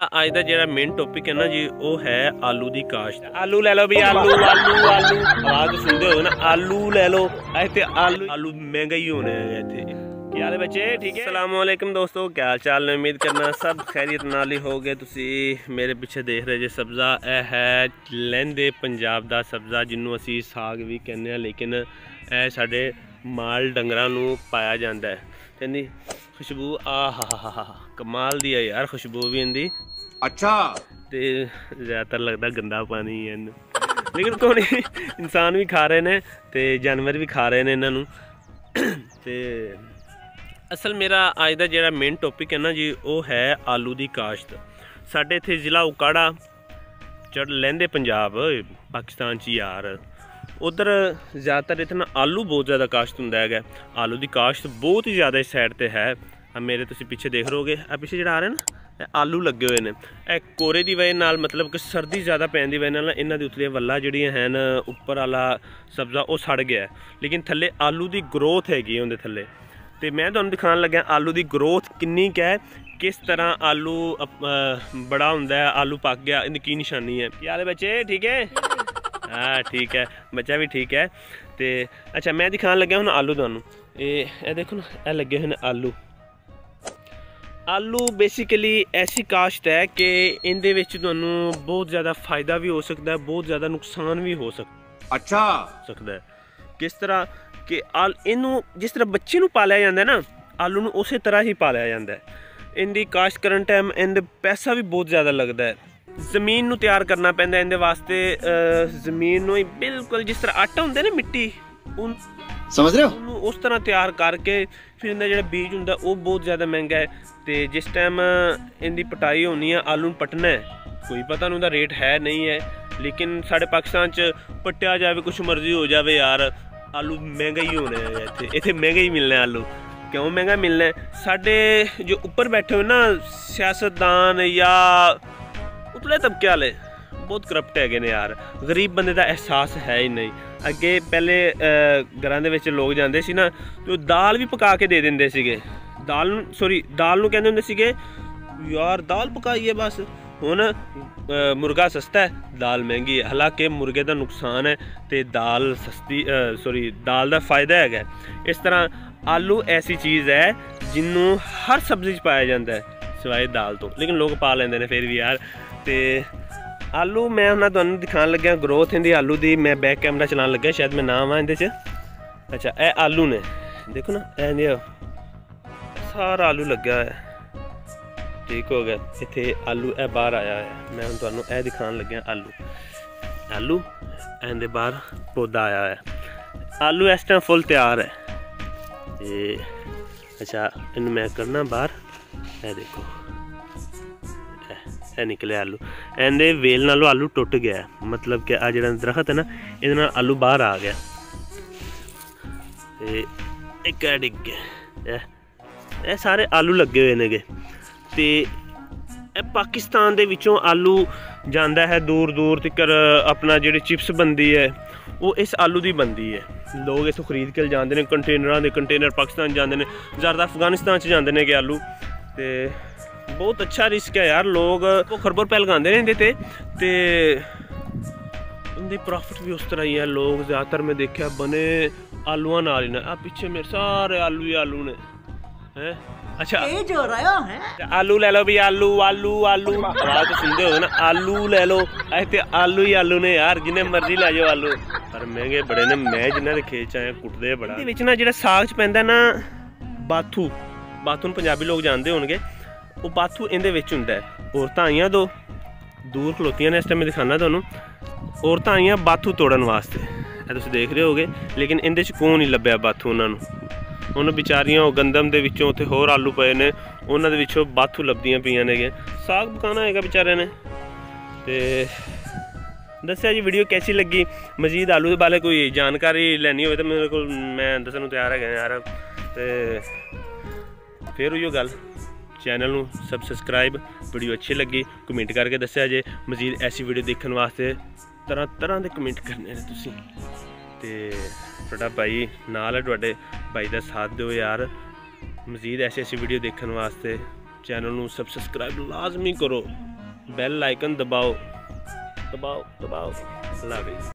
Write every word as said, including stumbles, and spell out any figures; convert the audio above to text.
आज का जो मेन टॉपिक है ना जी वो है आलू की काश्त। आलू ले लो भी आलू आलू आलू आवाज सुनते हो ना, आलू ले लो। इतने आलू आलू महंगा ही होने इतने। क्या हाल है बच्चे, ठीक है? अस्सलाम वालेकुम दोस्तों, क्या हाल चाल है? उम्मीद करना सब खैरियत नाल ही हो गए। तुसी मेरे पीछे देख रहे जे सब्ज़ा यह है लहंदे पंजाब का सब्ज़ा जिन्हों असी साग भी कहने, लेकिन यह साढ़े माल डंगरां नूं पाया जाता है। कहनी खुशबू आ हा हा हा कमाल दी है यार, खुशबू भी इनकी। अच्छा ते ज़्यादातर लगता गंदा पानी है, लेकिन कोई नहीं, इंसान भी खा रहे हैं ते जानवर भी खा रहे हैं इन्हों। ते असल मेरा अज का जो मेन टॉपिक है ना जी वो है आलू की काश्त। साढ़े इत्थे जिला उकाड़ा चढ़ लहंदे पंजाब पाकिस्तान च यार, उधर ज़्यादातर इतना आलू बहुत ज़्यादा काश्त होंदा है। आलू की काश्त बहुत ही ज़्यादा इस साइड पर है। मेरे तुसीं पिछे देख रहे हो पिछे जो आ रहे हैं ना आलू लगे हुए हैं। यह कोरे की वजह नाल, मतलब कि सर्दी ज़्यादा पैन की वजह नाल इन्हां दी उतलियां वल्लां जिहड़ियां हैं उपर वाला सब्ज़ा वो सड़ गया है, लेकिन थल्ले आलू की ग्रोथ हैगी उहदे थल्ले। तो मैं तुहानूं दिखाण लग्या आलू की ग्रोथ कितनी क है, किस तरह आलू बड़ा होंदा है, आलू पक गया, इनकी की निशानी है। क्या हाल है बच्चे, ठीक है? हाँ ठीक है, बच्चा भी ठीक है। तो अच्छा मैं दिखाण लग्या हुण आलू तुहानूं। ये देखो ना, यह लगे हुए हैं आलू। आलू बेसिकली ऐसी काश्त है कि इहदे विच तुहानूं बहुत ज़्यादा फायदा भी हो सकता है, बहुत ज़्यादा नुकसान भी हो सकता अच्छा सकता है। किस तरह कि आल इनू जिस तरह बच्चे नूं पालिया जाता है ना, आलू नूं उस तरह ही पालिया जाता है। इनकी काश्त करन टाइम इनदे पैसा भी बहुत ज़्यादा लगता है। जमीन नूं तैयार करना पैंदा इहदे वास्ते। जमीन नूं बिल्कुल जिस तरह आटा हुंदा ना मिट्टी, उन समझ रहे हो, उस तरह तैयार करके फिर इनका जो बीज होंगे वो बहुत ज़्यादा महंगा है। तो जिस टाइम इनकी पटाई होनी है, आलू पटना है, कोई पता नहीं उनका रेट है नहीं है, लेकिन साढ़े पाकिस्तान च पट्टिया जाए कुछ मर्जी हो जाए यार, आलू महंगा ही होने हैं। इतने इतने महंगे ही मिलने आलू। क्यों महंगा मिलना है? साढ़े जो ऊपर बैठे हुए ना सियासतदान या उतले तबके वाले बहुत करप्ट है ने यार, गरीब बंदे का एहसास है ही नहीं। अगे पहले घरों के लोग जाते सी ना तो दाल भी पका के दे देंगे सीगे, दाल सॉरी दाल नूं कहंदे हुंदे सीगे यार दाल पकाइए बस। हुण मुर्गा सस्ता है, दाल महंगी है। हालांकि मुर्गे का नुकसान है तो दाल सस्ती सॉरी दाल का फायदा है। इस तरह आलू ऐसी चीज़ है जिन्हों हर सब्जी पाया जाता है सिवाय दाल तो, लेकिन लोग पा लेंदे ने फिर भी यार। तो आलू मैं उन्हें तुहानूं दिखाण लग्या ग्रोथ इनकी आलू की। मैं बैक कैमरा चलान लग्या, शायद मैं नाम आ इहदे च। अच्छा ए आलू ने देखो ना, ए सारा आलू लग्या है, ठीक हो गया। इत्थे आलू ए बाहर आया है, मैं हुण तुहानूं ए दिखाण लग्या आलू आलू इहदे बाहर पौधा आया है। आलू इस टाइम फुल तैयार है। ते अच्छा इन मैं करना बाहर, ए देखो ए निकले आलू। इहदे वेल नालों आलू टुट गया है, मतलब कि आ जिहड़ा दरखत है ना इहदे नाल आलू बाहर आ गया। ते इक डिग गया, ये सारे आलू लगे हुए ने। तो पाकिस्तान दे विचों आलू जाता है दूर दूर तक, अपना जिहड़ी चिप्स बनती है वो इस आलू की बनती है। लोग इतों खरीद के जाते हैं, कंटेनर के कंटेनर पाकिस्तान जाते हैं, ज़्यादा अफगानिस्तान च जाते हैं कि आलू। तो बहुत अच्छा रिस्क है यार, लोग भुखर भुर पै लगाते हैं इहदे ते, इनकी प्रॉफिट भी उस तरह ही है। लोग ज़्यादातर मैं देखा बने आलूआं नाल ही ना, आ पिछे मेरे सारे आलू ही आलू ने हैं। अच्छा जो रहा है आलू ले लो भी आलू आलू आलू आवाज तो सुनते हो ना, आलू ले लो। ऐसे आलू ही आलू ने यार, जिन्हें मर्जी लै जाओ आलू, पर महंगे बड़े ने। मैं जिन्हों के खेत च आया कुटदे बड़ा। इहदे विच ना जिहड़ा साग च पैंदा ना बाथू, बाथू नूं पंजाबी लोग जानते होणगे, वो बाथू इहदे विच हुंदा है। औरतां आईयां दो दूर खलोतियां ने, इस टाइम मैं दिखाना तुहानूं। औरतां आईयां बाथू तोड़न वास्ते, ये तुसीं देख रहे होगे, लेकिन इहदे च कोई नहीं लभ्या बाथू उन्हां नूं। उन्होंने बेचारियां गंदम के विचों उत्थे होर आलू पे ने, उन्होंने दे विचों बाथू लभदियां पईयां ने। साग पकाना है बेचारे ने। तो दस्या जी वीडियो कैसी लगी, मजीद आलू के बारे कोई जानकारी लैनी हो तो मेरे को मैं दस्सण नूं तैयार है यार। तो फिर उही गल, चैनल नूं सब सब्सक्राइब, वीडियो अच्छी लगी कमेंट करके दस्या जे। मजीद ऐसी वीडियो देखने वास्ते तरह तरह के कमेंट करने ने तुसीं। ते तुहाडा भाई नाल है, तुहाडे भाई का साथ दो यार। मजीद ऐसी ऐसी वीडियो देखने वास्ते चैनल नूं सब सब्सक्राइब लाजमी करो। बेल आइकन दबाओ दबाओ दबाओ। Love you.